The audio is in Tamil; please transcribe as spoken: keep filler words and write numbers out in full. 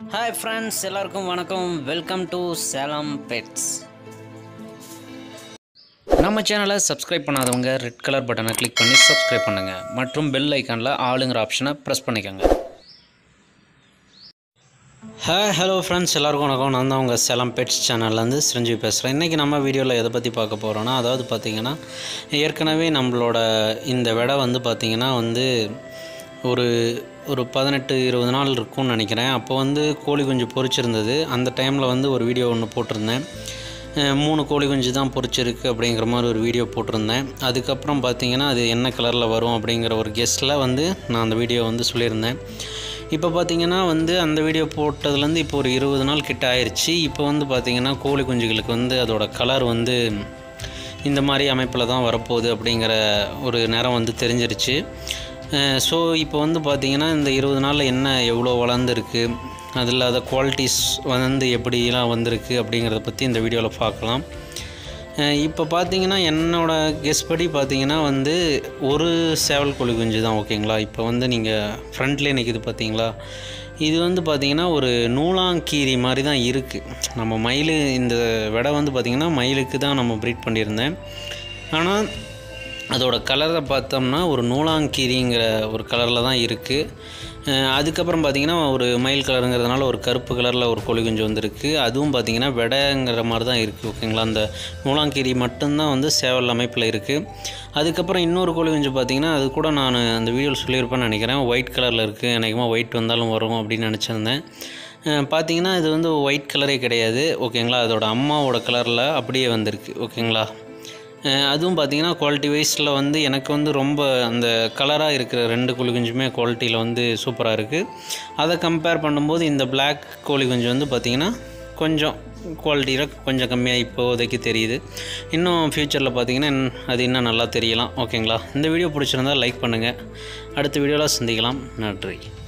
Hi friends, எல்லாருக்கும் வணக்கம். Welcome to Salem pets. நம்ம சேனலை சப்ஸ்கிரைப் பண்ணாதவங்க ரெட் கலர் பட்டனை கிளிக் பண்ணி சப்ஸ்கிரைப் பண்ணுங்க மற்றும் பெல் ஐகானில் ஆளுங்கிற ஆப்ஷனை ப்ரெஸ் பண்ணிக்கோங்க. ஹாய் ஹலோ ஃப்ரெண்ட்ஸ், எல்லாருக்கும் வணக்கம். நான் தான் உங்கள் சேலம் பெட்ஸ் சேனல்லேருந்து சிரஞ்சீவி பேசுகிறேன். இன்றைக்கி நம்ம வீடியோவில் எதை பற்றி பார்க்க போகிறோன்னா, அதாவது பார்த்திங்கன்னா ஏற்கனவே நம்மளோட இந்த விடை வந்து பார்த்திங்கன்னா வந்து ஒரு ஒரு பதினெட்டு இருபது நாள் இருக்கும்னு நினைக்கிறேன். அப்போ வந்து கோழி குஞ்சு பொரிச்சிருந்தது. அந்த டைமில் வந்து ஒரு வீடியோ ஒன்று போட்டிருந்தேன். மூணு கோழி குஞ்சு தான் பொரிச்சிருக்கு அப்படிங்கிற மாதிரி ஒரு வீடியோ போட்டிருந்தேன். அதுக்கப்புறம் பார்த்திங்கன்னா அது என்ன கலரில் வரும் அப்படிங்கிற ஒரு கெஸ்ட்டில் வந்து நான் அந்த வீடியோ வந்து சொல்லியிருந்தேன். இப்போ பார்த்திங்கன்னா வந்து அந்த வீடியோ போட்டதுலேருந்து இப்போ ஒரு இருபது நாள் கிட்ட ஆயிடுச்சு. இப்போ வந்து பார்த்திங்கன்னா கோழி குஞ்சுகளுக்கு வந்து அதோட கலர் வந்து இந்த மாதிரி அமைப்பில் தான் வரப்போகுது அப்படிங்கிற ஒரு நேரம் வந்து தெரிஞ்சிருச்சு. ஸோ இப்போ வந்து பார்த்திங்கன்னா இந்த இருபது நாளில் என்ன எவ்வளோ வளர்ந்துருக்கு, அதில் அதை குவாலிட்டிஸ் வந்து எப்படிலாம் வந்திருக்கு அப்படிங்கிறத பற்றி இந்த வீடியோவில் பார்க்கலாம். இப்போ பார்த்திங்கன்னா என்னோடய கெஸ் படி பார்த்திங்கன்னா வந்து ஒரு சேவல் கோழி குஞ்சு தான், ஓகேங்களா. இப்போ வந்து நீங்கள் ஃப்ரண்ட்லேயே நிற்கிது பார்த்திங்களா, இது வந்து பார்த்திங்கன்னா ஒரு நூலாங்கீரி மாதிரி தான் இருக்குது. நம்ம மயில் இந்த விடை வந்து பார்த்திங்கன்னா மயிலுக்கு தான் நம்ம ப்ரீட் பண்ணியிருந்தேன். ஆனால் அதோட கலரை பார்த்தோம்னா ஒரு நூலாங்கீரிங்கிற ஒரு கலரில் தான் இருக்குது. அதுக்கப்புறம் பார்த்திங்கன்னா ஒரு மயில் கலருங்கிறதுனால ஒரு கருப்பு கலரில் ஒரு கோழி குஞ்சு வந்துருக்கு. அதுவும் பார்த்திங்கன்னா வெடைங்கிற மாதிரி தான் இருக்குது, ஓகேங்களா. அந்த நூலாங்கீரி மட்டும்தான் வந்து சேவல் அமைப்பில் இருக்குது. அதுக்கப்புறம் இன்னொரு கோழி குஞ்சு பார்த்திங்கன்னா அது கூட நான் அந்த வீடியோவில் சொல்லியிருப்பேன்னு நினைக்கிறேன். ஒயிட் கலரில் இருக்குது. எனக்குமா ஒயிட் வந்தாலும் வரும் அப்படின்னு நினச்சிருந்தேன். பார்த்திங்கன்னா இது வந்து ஒயிட் கலரே கிடையாது, ஓகேங்களா. அதோட அம்மாவோட கலரில் அப்படியே வந்திருக்கு, ஓகேங்களா. அதுவும் பார்த்திங்கன்னா குவாலிட்டி வைஸில் வந்து எனக்கு வந்து ரொம்ப அந்த கலராக இருக்கிற ரெண்டு கோழி குஞ்சுமே குவாலிட்டியில் வந்து சூப்பராக இருக்குது. அதை கம்பேர் பண்ணும்போது இந்த பிளாக் கோழி குஞ்சு வந்து பார்த்திங்கன்னா கொஞ்சம் குவாலிட்டியில் கொஞ்சம் கம்மியாக இப்போதைக்கு தெரியுது. இன்னும் ஃப்யூச்சரில் பார்த்திங்கன்னா அது இன்னும் நல்லா தெரியலாம், ஓகேங்களா. இந்த வீடியோ பிடிச்சிருந்தால் லைக் பண்ணுங்கள். அடுத்த வீடியோவில் சந்திக்கலாம். நன்றி.